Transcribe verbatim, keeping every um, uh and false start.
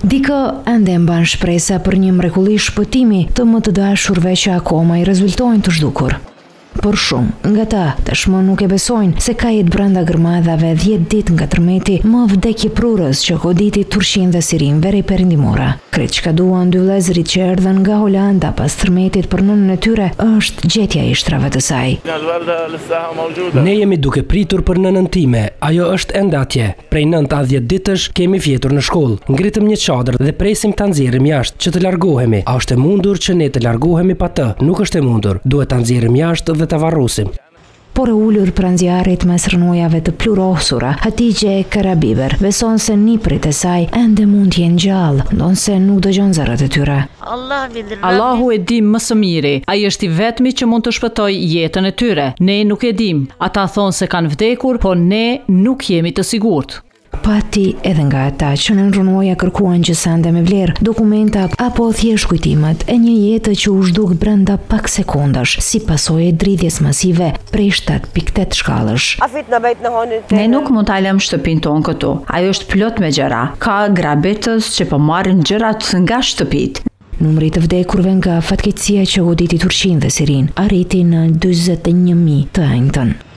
Dikë ende mban shpresa për një mrekulli shpëtimi të më të dashurve që akoma i rezultojnë të zhdukur. Por shumë nga ta tashmë nuk e besojnë se ka jetë brenda gërmadhave dhjetë ditë nga tërmeti më vdekje prurës që goditi Turqin dhe Sirin veri perëndimora. Krejt çka duan dy vëllezërit që erdhën nga Holanda pas tërmetit për nënën e tyre është gjetja e ishtrave të saj. Ne jemi duke pritur për nënën time, ajo është ende atje. Prej nëntë a dhjetë ditësh kemi vjetur në shkollë. Ngritëm një çadër dhe presim ta nxjerrim jashtë që të largohemi. A është e mundur që ne të largohemi pa të? Nuk është e mundur. Duhet ta nxjerrim jashtë dhe ta varrosim. Por e ullur pranë zjarrit mes rënojave të plurosura, Hatigje Karabiber beson se niprit e saj ende mund t'jenë gjallë, ndonse nuk dëgjon zërat e tyre. Allahu e dim më së miri, ai është i vetmi që mund të shpëtoj jetën e tyre. Ne nuk e dim. Ata thonë se kanë vdekur, po ne nuk jemi të sigurt. Pati edhe nga ata që në rënoja kërkuan gjësande me vlerë, dokumenta apo thjesht kujtimet e një jetë që u zhduk brenda pak sekondash, si pasojë e dridhjes masive prej shtat pikë tetë shkallësh. Ne nuk mund ta lëm shtëpinë tonë këtu. Ajo është plot me gjëra. Ka grabitës që po marrin gjërat nga shtëpitë. Numri të vdekurve nga fatkeqësia që goditi Turqinë dhe Sirin arriti në dyzet e një mijë të enjtën.